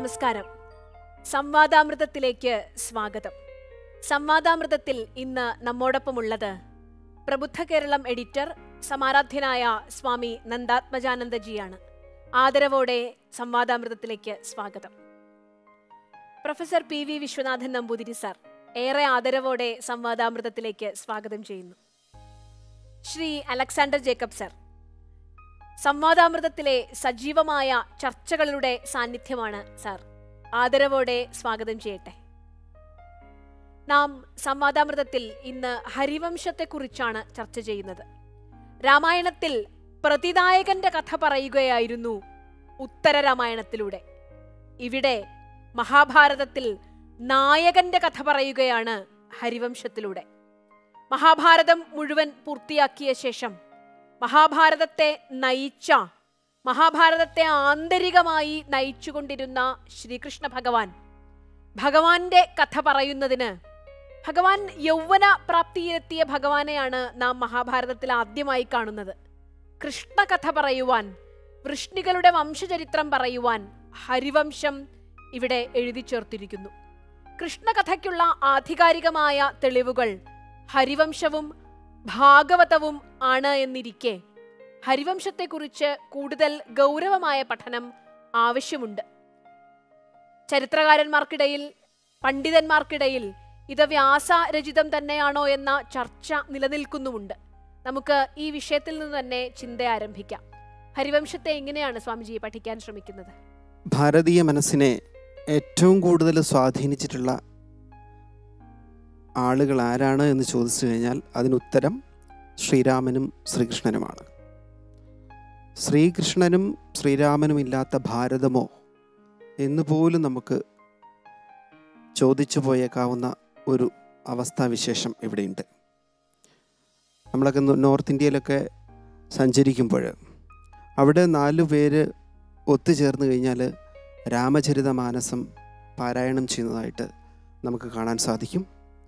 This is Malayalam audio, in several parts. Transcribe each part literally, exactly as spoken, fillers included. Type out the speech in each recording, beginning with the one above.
നമസ്കാരം. സംവാദാമൃതത്തിലേക്ക് സ്വാഗതം. സംവാദാമൃതത്തിൽ ഇന്ന് നമ്മോടൊപ്പമുള്ളത് പ്രബുദ്ധ കേരളം എഡിറ്റർ സമാരാധ്യനായ സ്വാമി നന്ദാത്മജാനന്ദജിയാണ്. ആദരവോടെ സംവാദാമൃതത്തിലേക്ക് സ്വാഗതം. Professor P V Viswanathan Namboothiri sir, ഏറെ ആദരവോടെ സംവാദാമൃതത്തിലേക്ക് സ്വാഗതം ചെയ്യുന്നു. ശ്രീ അലക്സാണ്ടർ ജേക്കബ് സർ, സംവാദാമൃതത്തിലെ സജീവമായ ചർച്ചകളുടെ സാന്നിധ്യമാണ് സാർ. ആദരവോടെ സ്വാഗതം ചെയ്യട്ടെ. നാം സംവാദാമൃതത്തിൽ ഇന്ന് ഹരിവംശത്തെക്കുറിച്ചാണ് ചർച്ച ചെയ്യുന്നത്. രാമായണത്തിൽ പ്രതിനായകന്റെ കഥ പറയുകയായിരുന്നു ഉത്തര രാമായണത്തിലൂടെ. ഇവിടെ മഹാഭാരതത്തിൽ നായകന്റെ കഥ പറയുകയാണ് ഹരിവംശത്തിലൂടെ. മഹാഭാരതം മുഴുവൻ പൂർത്തിയാക്കിയ ശേഷം മഹാഭാരതത്തെ നയിച്ച, മഹാഭാരതത്തെ ആന്തരികമായി നയിച്ചുകൊണ്ടിരുന്ന ശ്രീകൃഷ്ണ ഭഗവാൻ, ഭഗവാന്റെ കഥ പറയുന്നതിന്, ഭഗവാൻ യൗവന പ്രാപ്തിയിലെത്തിയ ഭഗവാനെയാണ് നാം മഹാഭാരതത്തിൽ ആദ്യമായി കാണുന്നത്. കൃഷ്ണകഥ പറയുവാൻ, വൃഷ്ണികളുടെ വംശചരിത്രം പറയുവാൻ ഹരിവംശം ഇവിടെ എഴുതി ചേർത്തിരിക്കുന്നു. കൃഷ്ണകഥയ്ക്കുള്ള ആധികാരികമായ തെളിവുകൾ ഹരിവംശവും ഭാഗവതവും ആണ് എന്നിരിക്കെ ഹരിവംശത്തെക്കുറിച്ച് കൂടുതൽ ഗൗരവമായ പഠനം ആവശ്യമുണ്ട്. ചരിത്രകാരന്മാർക്കിടയിൽ, പണ്ഡിതന്മാർക്കിടയിൽ ഇത് വ്യാസരചിതം തന്നെയാണോ എന്ന ചർച്ച നിലനിൽക്കുന്നുമുണ്ട്. നമുക്ക് ഈ വിഷയത്തിൽ നിന്ന് തന്നെ ചിന്ത ആരംഭിക്കാം. ഹരിവംശത്തെ എങ്ങനെയാണ് സ്വാമിജി പഠിക്കാൻ ശ്രമിക്കുന്നത്? ഭാരതീയ മനസ്സിനെ ഏറ്റവും കൂടുതൽ സ്വാധീനിച്ചിട്ടുള്ള ആളുകൾ ആരാണ് എന്ന് ചോദിച്ചു കഴിഞ്ഞാൽ അതിനുത്തരം ശ്രീരാമനും ശ്രീകൃഷ്ണനുമാണ്. ശ്രീകൃഷ്ണനും ശ്രീരാമനും ഇല്ലാത്ത ഭാരതമോ എന്ന് പോലും നമുക്ക് ചോദിച്ചു പോയേക്കാവുന്ന ഒരു അവസ്ഥാവിശേഷം ഇവിടെയുണ്ട്. നമ്മളൊക്കെ നോർത്ത് ഇന്ത്യയിലൊക്കെ സഞ്ചരിക്കുമ്പോൾ അവിടെ നാലു പേര് ഒത്തുചേർന്ന് കഴിഞ്ഞാൽ രാമചരിതമാനസം പാരായണം ചെയ്യുന്നതായിട്ട് നമുക്ക് കാണാൻ സാധിക്കും.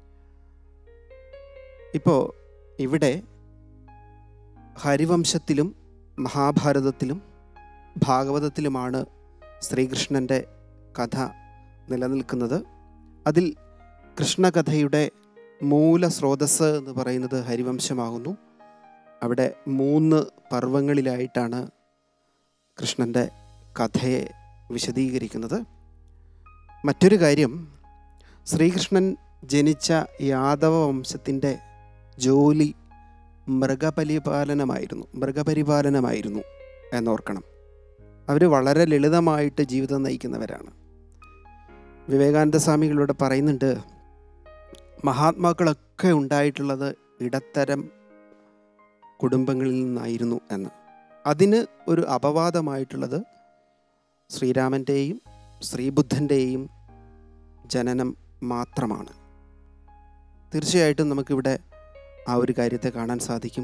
ഇപ്പോൾ ഇവിടെ ഹരിവംശത്തിലും മഹാഭാരതത്തിലും ഭാഗവതത്തിലുമാണ് ശ്രീകൃഷ്ണൻ്റെ കഥ നിലനിൽക്കുന്നത്. അതിൽ കൃഷ്ണകഥയുടെ മൂല സ്രോതസ്സ് എന്ന് പറയുന്നത് ഹരിവംശമാകുന്നു. അവിടെ മൂന്ന് പർവ്വങ്ങളിലായിട്ടാണ് കൃഷ്ണൻ്റെ കഥയെ വിശദീകരിക്കുന്നത്. മറ്റൊരു കാര്യം, ശ്രീകൃഷ്ണൻ ജനിച്ച യാദവ വംശത്തിൻ്റെ ജോലി മൃഗപരിപാലനമായിരുന്നു മൃഗപരിപാലനമായിരുന്നു എന്നോർക്കണം. അവർ വളരെ ലളിതമായിട്ട് ജീവിതം നയിക്കുന്നവരാണ്. വിവേകാനന്ദ സ്വാമികളോട് പറയുന്നുണ്ട്, മഹാത്മാക്കളൊക്കെ ഉണ്ടായിട്ടുള്ളത് ഇടത്തരം കുടുംബങ്ങളിൽ നിന്നായിരുന്നു എന്ന്. അതിന് ഒരു അപവാദമായിട്ടുള്ളത് ശ്രീരാമൻ്റെയും ശ്രീബുദ്ധൻ്റെയും ജനനം മാത്രമാണ്. തീർച്ചയായിട്ടും നമുക്കിവിടെ ആ ഒരു കാര്യത്തെ കാണാൻ സാധിക്കും.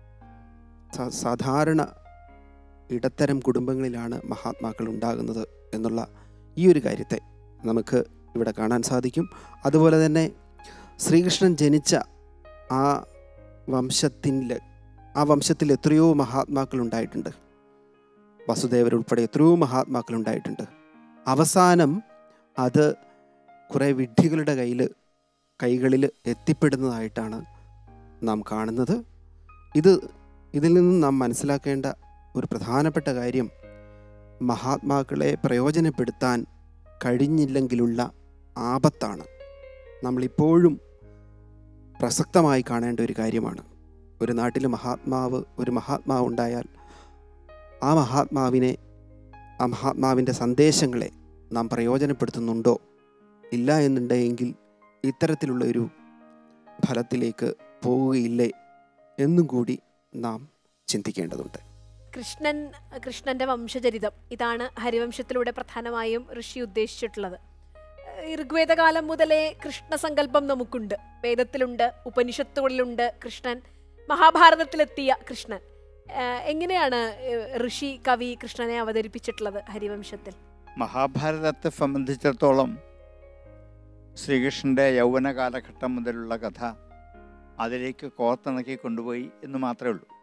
സാധാരണ ഇടത്തരം കുടുംബങ്ങളിലാണ് മഹാത്മാക്കൾ ഉണ്ടാകുന്നത് എന്നുള്ള ഈ ഒരു കാര്യത്തെ നമുക്ക് ഇവിടെ കാണാൻ സാധിക്കും. അതുപോലെ തന്നെ ശ്രീകൃഷ്ണൻ ജനിച്ച ആ വംശത്തിൽ ആ വംശത്തിൽ എത്രയോ മഹാത്മാക്കൾ ഉണ്ടായിട്ടുണ്ട്. വസുദേവരുൾപ്പെടെ എത്രയോ മഹാത്മാക്കൾ ഉണ്ടായിട്ടുണ്ട്. അവസാനം അത് കുറേ വിഡ്ഢികളുടെ കയ്യിൽ കൈകളിൽ എത്തിപ്പെടുന്നതായിട്ടാണ് നാം കാണുന്നത്. ഇത് ഇതിൽ നിന്നും നാം മനസ്സിലാക്കേണ്ട ഒരു പ്രധാനപ്പെട്ട കാര്യം, മഹാത്മാക്കളെ പ്രയോജനപ്പെടുത്താൻ കഴിഞ്ഞില്ലെങ്കിലുള്ള ആപത്താണ് നമ്മളിപ്പോഴും പ്രസക്തമായി കാണേണ്ട ഒരു കാര്യമാണ്. ഒരു നാട്ടിൽ മഹാത്മാവ് ഒരു മഹാത്മാവ് ഉണ്ടായാൽ ആ മഹാത്മാവിനെ ആ മഹാത്മാവിൻ്റെ സന്ദേശങ്ങളെ നാം പ്രയോജനപ്പെടുത്തുന്നുണ്ടോ? ഇല്ല എന്നുണ്ടെങ്കിൽ ഇത്തരത്തിലുള്ള ഒരു ഫലത്തിലേക്ക് പോവുകയില്ലേ എന്നും കൂടി നാം ചിന്തിക്കേണ്ടതുണ്ട്. കൃഷ്ണൻ കൃഷ്ണന്റെ വംശചരിതം, ഇതാണ് ഹരിവംശത്തിലൂടെ പ്രധാനമായും ഋഷി ഉദ്ദേശിച്ചിട്ടുള്ളത്. ഋഗ്വേദകാലം മുതലേ കൃഷ്ണസങ്കല്പം നമുക്കുണ്ട്. വേദത്തിലുണ്ട്, ഉപനിഷത്തുകളിലുണ്ട് കൃഷ്ണൻ. മഹാഭാരതത്തിലെത്തിയ കൃഷ്ണൻ, എങ്ങനെയാണ് ഋഷി കവി കൃഷ്ണനെ അവതരിപ്പിച്ചിട്ടുള്ളത് ഹരിവംശത്തിൽ? മഹാഭാരതത്തെ സംബന്ധിച്ചിടത്തോളം ശ്രീകൃഷ്ണൻ്റെ യൗവന കാലഘട്ടം മുതലുള്ള കഥ അതിലേക്ക് കോർത്തിണക്കി കൊണ്ടുപോയി എന്ന് മാത്രമേ ഉള്ളൂ.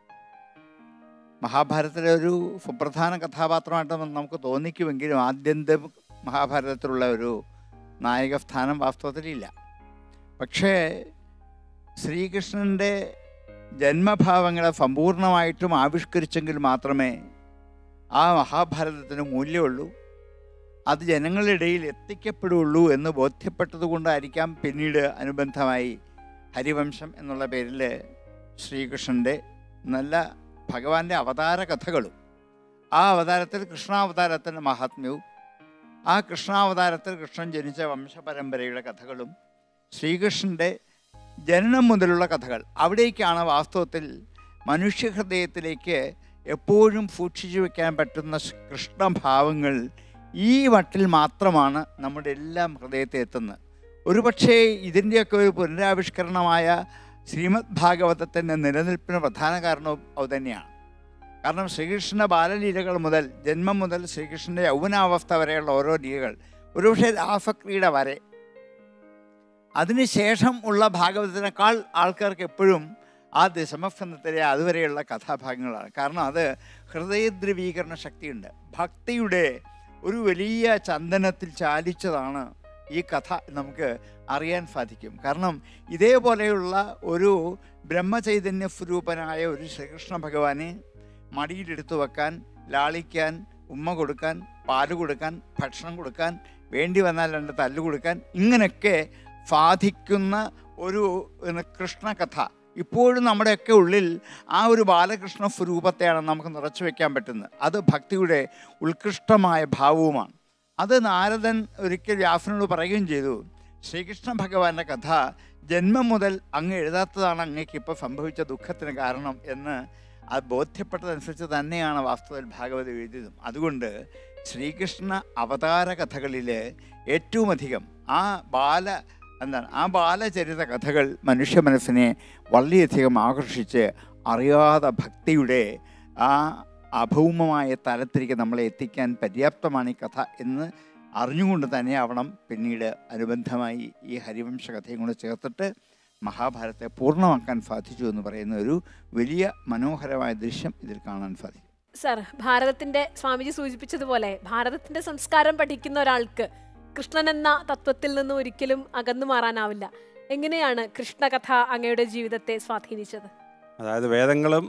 മഹാഭാരതത്തിലെ ഒരു സുപ്രധാന കഥാപാത്രമായിട്ട് നമുക്ക് തോന്നിക്കുമെങ്കിലും ആദ്യന്തം മഹാഭാരതത്തിലുള്ള ഒരു നായകസ്ഥാനം വാസ്തവത്തിലില്ല. പക്ഷേ ശ്രീകൃഷ്ണൻ്റെ ജന്മഭാവങ്ങളെ സമ്പൂർണ്ണമായിട്ടും ആവിഷ്കരിച്ചെങ്കിൽ മാത്രമേ ആ മഹാഭാരതത്തിന് മൂല്യമുള്ളൂ, അത് ജനങ്ങളുടെ ഇടയിൽ എത്തിക്കപ്പെടുകയുള്ളൂ എന്ന് ബോധ്യപ്പെട്ടതുകൊണ്ടായിരിക്കാം പിന്നീട് അനുബന്ധമായി ഹരിവംശം എന്നുള്ള പേരിൽ ശ്രീകൃഷ്ണൻ്റെ നല്ല ഭഗവാന്റെ അവതാര കഥകളും ആ അവതാരത്തിൽ കൃഷ്ണാവതാരത്തിൻ്റെ മഹാത്മ്യവും ആ കൃഷ്ണാവതാരത്തിൽ കൃഷ്ണൻ ജനിച്ച വംശപരമ്പരയുടെ കഥകളും ശ്രീകൃഷ്ണൻ്റെ ജനനം മുതലുള്ള കഥകൾ, അവിടേക്കാണ് വാസ്തവത്തിൽ മനുഷ്യഹൃദയത്തിലേക്ക് എപ്പോഴും സൂക്ഷിച്ചു വയ്ക്കാൻ പറ്റുന്ന കൃഷ്ണഭാവങ്ങൾ ഈ മട്ടിൽ മാത്രമാണ് നമ്മുടെ എല്ലാം ഹൃദയത്തെ എത്തുന്നത്. ഒരുപക്ഷേ ഇതിൻ്റെയൊക്കെ ഒരു പുനരാവിഷ്കരണമായ ശ്രീമദ് ഭാഗവതത്തിൻ്റെ നിലനിൽപ്പിന് പ്രധാന കാരണവും അതുതന്നെയാണ്. കാരണം ശ്രീകൃഷ്ണൻ്റെ ബാലലീലകൾ മുതൽ ജന്മം മുതൽ ശ്രീകൃഷ്ണൻ്റെ യൗവനാവസ്ഥ വരെയുള്ള ഓരോ ലീലകൾ, ഒരുപക്ഷെ രാസക്രീഡ വരെ, അതിനുശേഷം ഉള്ള ഭാഗവതത്തിനേക്കാൾ ആൾക്കാർക്ക് എപ്പോഴും ആ ദശമസ്കന്ധത്തിലെ അതുവരെയുള്ള കഥാഭാഗങ്ങളാണ്. കാരണം അത് ഹൃദയദ്രവീകരണ ശക്തിയുണ്ട്. ഭക്തിയുടെ ഒരു വലിയ ചന്ദനത്തിൽ ചാലിച്ചതാണ് ഈ കഥ നമുക്ക് അറിയാൻ സാധിക്കും. കാരണം ഇതേപോലെയുള്ള ഒരു ബ്രഹ്മചൈതന്യ സ്വരൂപനായ ഒരു ശ്രീകൃഷ്ണ ഭഗവാനെ മടിയിലെടുത്തു വെക്കാൻ, ലാളിക്കാൻ, ഉമ്മ കൊടുക്കാൻ, പാല് കൊടുക്കാൻ, ഭക്ഷണം കൊടുക്കാൻ, വേണ്ടി വന്നാൽ രണ്ട് തല്ല് കൊടുക്കാൻ, ഇങ്ങനെയൊക്കെ സാധിക്കുന്ന ഒരു കൃഷ്ണകഥ ഇപ്പോഴും നമ്മുടെയൊക്കെ ഉള്ളിൽ ആ ഒരു ബാലകൃഷ്ണ സ്വരൂപത്തെയാണ് നമുക്ക് നിറച്ചു വയ്ക്കാൻ പറ്റുന്നത്. അത് ഭക്തിയുടെ ഉത്കൃഷ്ടമായ ഭാവവുമാണ്. അത് നാരദൻ ഒരിക്കൽ വ്യാസനോട് പറയുകയും ചെയ്തു, ശ്രീകൃഷ്ണ ഭഗവാന്റെ കഥ ജന്മം മുതൽ അങ്ങ് എഴുതാത്തതാണ് അങ്ങേക്ക് ഇപ്പോൾ സംഭവിച്ച ദുഃഖത്തിന് കാരണം എന്ന് അത് ബോധ്യപ്പെട്ടതനുസരിച്ച് തന്നെയാണ് വാസ്തവത്തിൽ ഭാഗവതം എഴുതിയതും. അതുകൊണ്ട് ശ്രീകൃഷ്ണ അവതാര കഥകളിൽ ഏറ്റവും അധികം ആ ബാല എന്താണ് ആ ബാലചരിത കഥകൾ മനുഷ്യ മനസ്സിനെ വളരെയധികം ആകർഷിച്ച് അറിയാതെ ഭക്തിയുടെ ആ അഭൗമമായ തലത്തിലേക്ക് നമ്മളെ എത്തിക്കാൻ പര്യാപ്തമാണ് ഈ കഥ എന്ന് അറിഞ്ഞുകൊണ്ട് തന്നെ ആവണം പിന്നീട് അനുബന്ധമായി ഈ ഹരിവംശ കഥയും കൂടെ ചേർത്തിട്ട് മഹാഭാരതത്തെ പൂർണ്ണമാക്കാൻ സാധിച്ചു എന്ന് പറയുന്ന ഒരു വലിയ മനോഹരമായ ദൃശ്യം ഇതിൽ കാണാൻ സാധിക്കും. സർ, ഭാരതത്തിൻ്റെ സ്വാമിജി സൂചിപ്പിച്ചതുപോലെ ഭാരതത്തിൻ്റെ സംസ്കാരം പഠിക്കുന്ന ഒരാൾക്ക് കൃഷ്ണൻ എന്ന തത്വത്തിൽ നിന്ന് ഒരിക്കലും അകന്നു മാറാനാവില്ല. എങ്ങനെയാണ് കൃഷ്ണകഥ അങ്ങയുടെ ജീവിതത്തെ സ്വാധീനിച്ചത്? അതായത് വേദങ്ങളും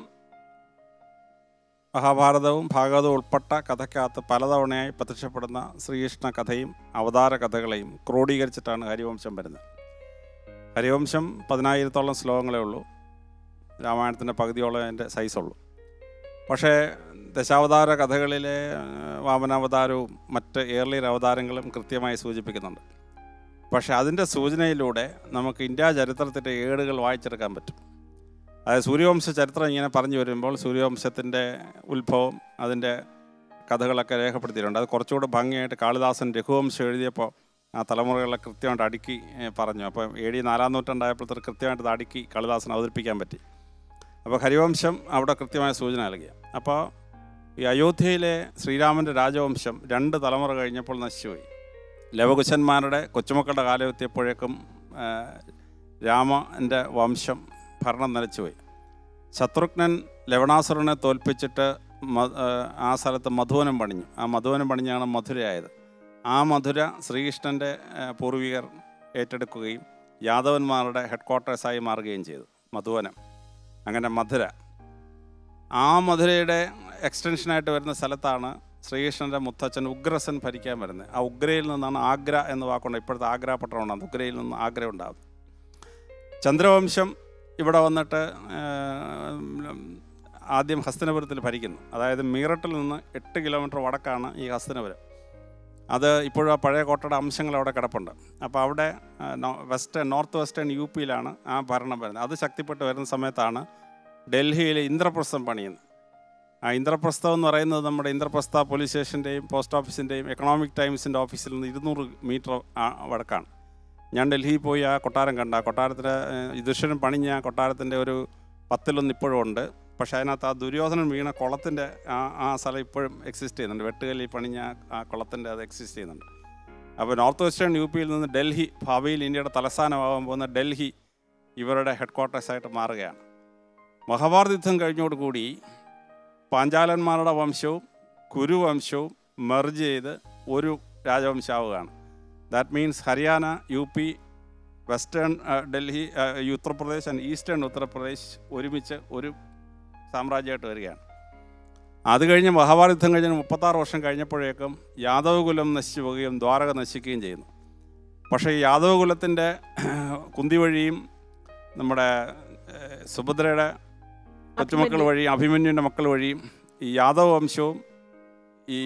മഹാഭാരതവും ഭാഗവതവും ഉൾപ്പെട്ട കഥയ്ക്കകത്ത് പലതവണയായി പ്രത്യക്ഷപ്പെടുന്ന ശ്രീകൃഷ്ണ കഥയും അവതാര കഥകളെയും ക്രോഡീകരിച്ചിട്ടാണ് ഹരിവംശം വരുന്നത്. ഹരിവംശം പതിനായിരത്തോളം ശ്ലോകങ്ങളേ ഉള്ളൂ, രാമായണത്തിൻ്റെ പകുതിയോളം അതിൻ്റെ സൈസുള്ളൂ. പക്ഷേ ദശാവതാര കഥകളിലെ വാമനാവതാരവും മറ്റ് ഏർലിയർ അവതാരങ്ങളും കൃത്യമായി സൂചിപ്പിക്കുന്നുണ്ട്. പക്ഷേ അതിൻ്റെ സൂചനയിലൂടെ നമുക്ക് ഇന്ത്യ ചരിത്രത്തിൻ്റെ ഏടുകൾ വായിച്ചെടുക്കാൻ പറ്റും. അതായത് സൂര്യവംശ ചരിത്രം ഇങ്ങനെ പറഞ്ഞു വരുമ്പോൾ സൂര്യവംശത്തിൻ്റെ ഉത്ഭവം, അതിൻ്റെ കഥകളൊക്കെ രേഖപ്പെടുത്തിയിട്ടുണ്ട്. അത് കുറച്ചുകൂടെ ഭംഗിയായിട്ട് കാളിദാസൻ രഘുവംശം എഴുതിയപ്പോൾ ആ തലമുറകളെ കൃത്യമായിട്ട് അടുക്കി പറഞ്ഞു. അപ്പോൾ എ ഡി നാലാം നൂറ്റാണ്ടായപ്പോഴത്തെ കൃത്യമായിട്ട് അത് അടുക്കി കാളിദാസൻ അവതരിപ്പിക്കാൻ പറ്റി. അപ്പോൾ ഹരിവംശം അവിടെ കൃത്യമായ സൂചന നൽകിയ. അപ്പോൾ ഈ അയോധ്യയിലെ ശ്രീരാമൻ്റെ രാജവംശം രണ്ട് തലമുറ കഴിഞ്ഞപ്പോൾ നശിച്ചുപോയി. ലവകുശന്മാരുടെ കൊച്ചുമക്കളുടെ കാലം എത്തിയപ്പോഴേക്കും രാമൻ്റെ വംശം ഭരണം നിലച്ചുപോയി. ശത്രുഘ്നൻ ലവണാസുരനെ തോൽപ്പിച്ചിട്ട് ആ സ്ഥലത്ത് മധുവനം പണിഞ്ഞു. ആ മധുവനം പണിഞ്ഞാണ് മധുരയായത്. ആ മധുര ശ്രീകൃഷ്ണൻ്റെ പൂർവികർ ഏറ്റെടുക്കുകയും യാദവന്മാരുടെ ഹെഡ് ക്വാർട്ടേഴ്സായി മാറുകയും ചെയ്തു മധുവനം. അങ്ങനെ മധുര, ആ മധുരയുടെ എക്സ്റ്റൻഷനായിട്ട് വരുന്ന സ്ഥലത്താണ് ശ്രീകൃഷ്ണൻ്റെ മുത്തച്ഛൻ ഉഗ്രസൻ ഭരിക്കാൻ വരുന്നത്. ആ ഉഗ്രയിൽ നിന്നാണ് ആഗ്ര എന്ന് വാക്കുണ്ട്. ഇപ്പോഴത്തെ ആഗ്ര പട്ടണം ഉണ്ടാകുന്നത് ഉഗ്രയിൽ നിന്ന് ആഗ്ര ഉണ്ടാകും. ചന്ദ്രവംശം ഇവിടെ വന്നിട്ട് ആദ്യം ഹസ്തിനപുരത്തിൽ ഭരിക്കുന്നു. അതായത് മീററ്റിൽ നിന്ന് എട്ട് കിലോമീറ്റർ വടക്കാണ് ഈ ഹസ്തിനപുരം. അത് ഇപ്പോഴും ആ പഴയ കോട്ടയുടെ അംശങ്ങൾ അവിടെ കിടപ്പുണ്ട്. അപ്പോൾ അവിടെ വെസ്റ്റേൺ നോർത്ത് വെസ്റ്റേൺ യു പിയിലാണ് ആ ഭരണം വരുന്നത്. അത് ശക്തിപ്പെട്ട് വരുന്ന സമയത്താണ് ഡൽഹിയിൽ ഇന്ദ്രപ്രസ്ഥം പണിയുന്നത്. ആ ഇന്ദ്രപ്രസ്ഥം എന്ന് പറയുന്നത് നമ്മുടെ ഇന്ദ്രപ്രസ്ഥ പോലീസ് സ്റ്റേഷൻ്റെയും പോസ്റ്റ് ഓഫീസിൻ്റെയും എക്കണോമിക് ടൈംസിൻ്റെ ഓഫീസിൽ നിന്ന് ഇരുന്നൂറ് മീറ്റർ വടക്കാണ്. ഞാൻ ഡൽഹിയിൽ പോയി ആ കൊട്ടാരം കണ്ട ആ കൊട്ടാരത്തിൻ്റെ യുധിഷ്ഠിരൻ പണിഞ്ഞ കൊട്ടാരത്തിൻ്റെ ഒരു പത്തിലൊന്ന് ഇപ്പോഴും ഉണ്ട്. പക്ഷേ അതിനകത്ത് ആ ദുര്യോധനൻ വീണ കുളത്തിൻ്റെ ആ ആ സ്ഥലം ഇപ്പോഴും എക്സിസ്റ്റ് ചെയ്യുന്നുണ്ട്. വെട്ടുകല്ലിൽ പണിഞ്ഞ ആ കുളത്തിൻ്റെ അത് എക്സിസ്റ്റ് ചെയ്യുന്നുണ്ട്. അപ്പോൾ നോർത്ത് വെസ്റ്റേൺ യു പിയിൽ നിന്ന് ഡൽഹി, ഭാവിയിൽ ഇന്ത്യയുടെ തലസ്ഥാനമാകാൻ പോകുന്ന ഡൽഹി ഇവരുടെ ഹെഡ് ക്വാർട്ടേഴ്സായിട്ട് മാറുകയാണ്. മഹാഭാരത യുദ്ധം കഴിഞ്ഞോടുകൂടി പാഞ്ചാലന്മാരുടെ വംശവും കുരുവംശവും മെർജ് ചെയ്ത് ഒരു രാജവംശമാവുകയാണ്. That means Haryana, U P, western Delhi, Uttar Pradesh and eastern Uttar Pradesh ഒരുമിച്ച് ഒരു സാമ്രാജ്യമായിട്ട് വരികയാണ്. അത് കഴിഞ്ഞ് മഹാഭാരത യുദ്ധം കഴിഞ്ഞ് മുപ്പത്താറ് വർഷം കഴിഞ്ഞപ്പോഴേക്കും യാദവകുലം നശിച്ചു പോവുകയും ദ്വാരക നശിക്കുകയും ചെയ്യുന്നു. പക്ഷേ ഈ യാദവകുലത്തിൻ്റെ കുന്തി വഴിയും നമ്മുടെ സുഭദ്രയുടെ കൊച്ചുമക്കൾ വഴിയും അഭിമന്യുവിൻ്റെ മക്കൾ വഴിയും ഈ യാദവ വംശവും ഈ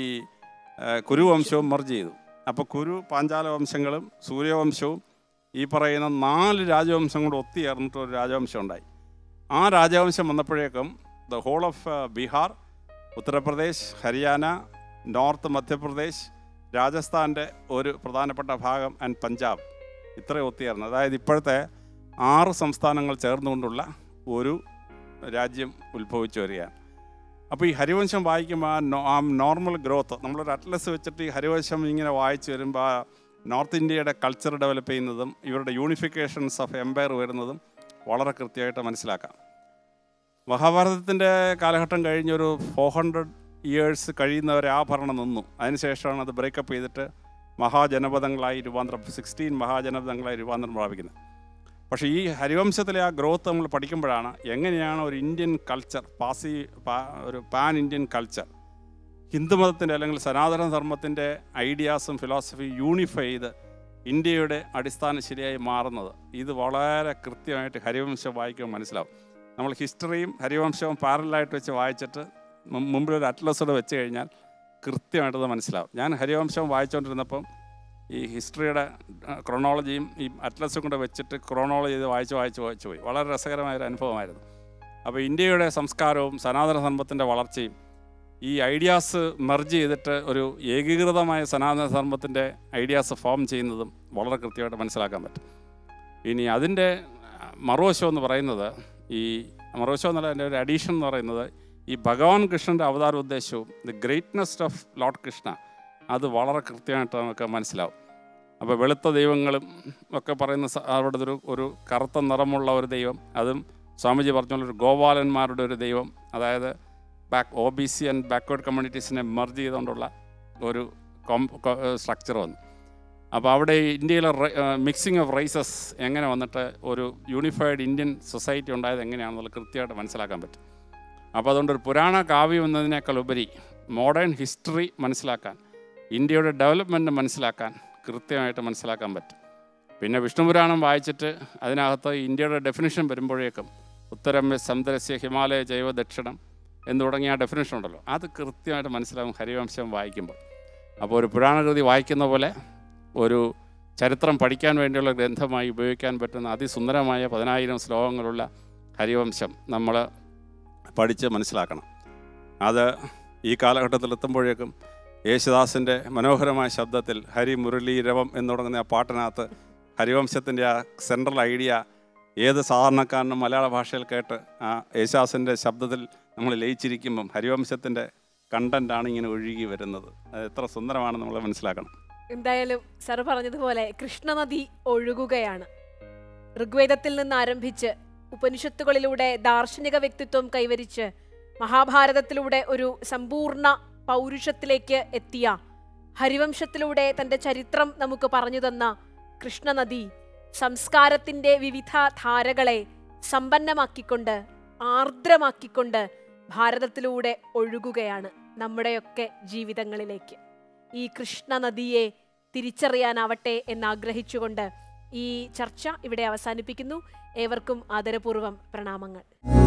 കുരുവംശവും മെർജ് ചെയ്തു. അപ്പോൾ കുരു പാഞ്ചാല വംശങ്ങളും സൂര്യവംശവും ഈ പറയുന്ന നാല് രാജവംശം കൂടെ ഒത്തുചേർന്നിട്ട് ഒരു രാജവംശം ഉണ്ടായി. ആ രാജവംശം വന്നപ്പോഴേക്കും the whole of Bihar, Uttar Pradesh, Haryana, north Madhya Pradesh, രാജസ്ഥാൻ്റെ ഒരു പ്രധാനപ്പെട്ട ഭാഗം ആൻഡ് പഞ്ചാബ് ഇത്രയും ഒത്തുചേർന്നു. അതായത് ഇപ്പോഴത്തെ ആറ് സംസ്ഥാനങ്ങൾ ചേർന്നുകൊണ്ടുള്ള ഒരു രാജ്യം ഉത്ഭവിച്ചു വരികയാണ്. അപ്പോൾ ഈ ഹരിവംശം വായിക്കുമ്പോൾ ആ നോർമൽ ഗ്രോത്ത്, നമ്മളൊരു അറ്റ്ലസ് വെച്ചിട്ട് ഈ ഹരിവംശം ഇങ്ങനെ വായിച്ചു വരുമ്പോൾ നോർത്ത് ഇന്ത്യയുടെ കൾച്ചർ ഡെവലപ്പ് ചെയ്യുന്നതും ഇവരുടെ യൂണിഫിക്കേഷൻസ് ഓഫ് എംപയർ വരുന്നതും വളരെ കൃത്യമായിട്ട് മനസ്സിലാക്കാം. മഹാഭാരതത്തിൻ്റെ കാലഘട്ടം കഴിഞ്ഞൊരു ഫോർ ഹൺഡ്രഡ് ഇയേഴ്സ് കഴിയുന്നവരെ ആ ഭരണം നിന്നു. അതിനുശേഷമാണ് അത് ബ്രേക്കപ്പ് ചെയ്തിട്ട് മഹാജനപദങ്ങളായി രൂപാന്തരം സിക്സ്റ്റീൻ മഹാജനപദങ്ങളായി രൂപാന്തരം പ്രാപിക്കുന്നത്. പക്ഷേ ഈ ഹരിവംശത്തിലെ ആ ഗ്രോത്ത് നമ്മൾ പഠിക്കുമ്പോഴാണ് എങ്ങനെയാണ് ഒരു ഇന്ത്യൻ കൾച്ചർ പാസി ഒരു പാൻ ഇന്ത്യൻ കൾച്ചർ ഹിന്ദുമതത്തിൻ്റെ അല്ലെങ്കിൽ സനാതന ധർമ്മത്തിൻ്റെ ഐഡിയാസും ഫിലോസഫി യൂണിഫൈ ചെയ്ത് ഇന്ത്യയുടെ അടിസ്ഥാനം ശരിയായി മാറുന്നത്. ഇത് വളരെ കൃത്യമായിട്ട് ഹരിവംശം വായിക്കുമ്പോൾ മനസ്സിലാവും. നമ്മൾ ഹിസ്റ്ററിയും ഹരിവംശവും പാരലായിട്ട് വെച്ച് വായിച്ചിട്ട് മുമ്പിലൊരു അറ്റ്ലസോടെ വെച്ച് കഴിഞ്ഞാൽ കൃത്യമായിട്ടത് മനസ്സിലാവും. ഞാൻ ഹരിവംശം വായിച്ചുകൊണ്ടിരുന്നപ്പം ഈ ഹിസ്റ്ററിയുടെ ക്രോണോളജിയും ഈ അറ്റ്ലസും കൂടെ വെച്ചിട്ട് ക്രോണോളജി ചെയ്ത് വായിച്ച് വായിച്ച് വായിച്ചു പോയി. വളരെ രസകരമായൊരു അനുഭവമായിരുന്നു. അപ്പോൾ ഇന്ത്യയുടെ സംസ്കാരവും സനാതന ധർമ്മത്തിൻ്റെ വളർച്ചയും ഈ ഐഡിയാസ് മെർജ് ചെയ്തിട്ട് ഒരു ഏകീകൃതമായ സനാതന ധർമ്മത്തിൻ്റെ ഐഡിയാസ് ഫോം ചെയ്യുന്നതും വളരെ കൃത്യമായിട്ട് മനസ്സിലാക്കാൻ പറ്റും. ഇനി അതിൻ്റെ മറുവശം എന്ന് പറയുന്നത്, ഈ മറുവശം എന്നല്ല, എൻ്റെ ഒരു അഡീഷൻ എന്ന് പറയുന്നത് ഈ ഭഗവാൻ കൃഷ്ണൻ്റെ അവതാര ഉദ്ദേശവും the greatness of lord Krishna അത് വളരെ കൃത്യമായിട്ട് നമുക്ക് മനസ്സിലാവും. അപ്പോൾ വെളുത്ത ദൈവങ്ങളും ഒക്കെ പറയുന്ന അവിടെ ഒരു ഒരു കറുത്ത നിറമുള്ള ഒരു ദൈവം, അതും സ്വാമിജി പറഞ്ഞുള്ളൊരു ഗോപാലന്മാരുടെ ഒരു ദൈവം, അതായത് back O B C and backward കമ്മ്യൂണിറ്റീസിനെ മെർജ് ചെയ്തുകൊണ്ടുള്ള ഒരു കോം സ്ട്രക്ചർ വന്നു. അപ്പോൾ അവിടെ ഇന്ത്യയിലെ മിക്സിങ് ഓഫ് റൈസസ് എങ്ങനെ വന്നിട്ട് ഒരു യൂണിഫൈഡ് ഇന്ത്യൻ സൊസൈറ്റി ഉണ്ടായത് എങ്ങനെയാണെന്നുള്ളത് കൃത്യമായിട്ട് മനസ്സിലാക്കാൻ പറ്റും. അപ്പോൾ അതുകൊണ്ടൊരു പുരാണ കാവ്യം എന്നതിനേക്കാൾ ഉപരി മോഡേൺ ഹിസ്റ്ററി മനസ്സിലാക്കാൻ, ഇന്ത്യയുടെ ഡെവലപ്മെൻറ്റ് മനസ്സിലാക്കാൻ കൃത്യമായിട്ട് മനസ്സിലാക്കാൻ പറ്റും. പിന്നെ വിഷ്ണുപുരാണം വായിച്ചിട്ട് അതിനകത്ത് ഇന്ത്യയുടെ ഡെഫിനിഷൻ വരുമ്പോഴേക്കും ഉത്തരമേ സമുദ്രസ്യ ഹിമാലയ ജൈവ ദക്ഷിണം എന്ന് തുടങ്ങിയ ആ ഡെഫിനിഷൻ ഉണ്ടല്ലോ, അത് കൃത്യമായിട്ട് മനസ്സിലാകും ഹരിവംശം വായിക്കുമ്പോൾ. അപ്പോൾ ഒരു പുരാണകൃതി വായിക്കുന്ന പോലെ ഒരു ചരിത്രം പഠിക്കാൻ വേണ്ടിയുള്ള ഗ്രന്ഥമായി ഉപയോഗിക്കാൻ പറ്റുന്ന അതിസുന്ദരമായ പതിനായിരം ശ്ലോകങ്ങളുള്ള ഹരിവംശം നമ്മൾ പഠിച്ച് മനസ്സിലാക്കണം. അത് ഈ കാലഘട്ടത്തിൽ എത്തുമ്പോഴേക്കും യേശുദാസിൻ്റെ മനോഹരമായ ശബ്ദത്തിൽ ഹരി മുരളി രവം എന്ന് തുടങ്ങുന്ന ആ പാട്ടിനകത്ത് ഹരിവംശത്തിൻ്റെ ആ സെൻട്രൽ ഐഡിയ ഏത് സാധാരണക്കാരനും മലയാള ഭാഷയിൽ കേട്ട് ആ യേശുദാസിൻ്റെ ശബ്ദത്തിൽ നമ്മൾ ലയിച്ചിരിക്കുമ്പം ഹരിവംശത്തിൻ്റെ കണ്ടൻ്റാണ് ഇങ്ങനെ ഒഴുകി വരുന്നത്. അത് എത്ര സുന്ദരമാണെന്ന് നമ്മൾ മനസ്സിലാക്കണം. എന്തായാലും സർ പറഞ്ഞതുപോലെ കൃഷ്ണനദി ഒഴുകുകയാണ്. ഋഗ്വേദത്തിൽ നിന്ന് ആരംഭിച്ച് ഉപനിഷത്തുകളിലൂടെ ദാർശനിക വ്യക്തിത്വം കൈവരിച്ച് മഹാഭാരതത്തിലൂടെ ഒരു സമ്പൂർണ്ണ പൗരുഷത്തിലേക്ക് എത്തിയ, ഹരിവംശത്തിലൂടെ തൻ്റെ ചരിത്രം നമുക്ക് പറഞ്ഞു തന്ന കൃഷ്ണനദി സംസ്കാരത്തിൻ്റെ വിവിധ ധാരകളെ സമ്പന്നമാക്കിക്കൊണ്ട് ആർദ്രമാക്കിക്കൊണ്ട് ഭാരതത്തിലൂടെ ഒഴുകുകയാണ് നമ്മുടെയൊക്കെ ജീവിതങ്ങളിലേക്ക്. ഈ കൃഷ്ണനദിയെ തിരിച്ചറിയാനാവട്ടെ എന്നാഗ്രഹിച്ചുകൊണ്ട് ഈ ചർച്ച ഇവിടെ അവസാനിപ്പിക്കുന്നു. ഏവർക്കും ആദരപൂർവ്വം പ്രണാമങ്ങൾ.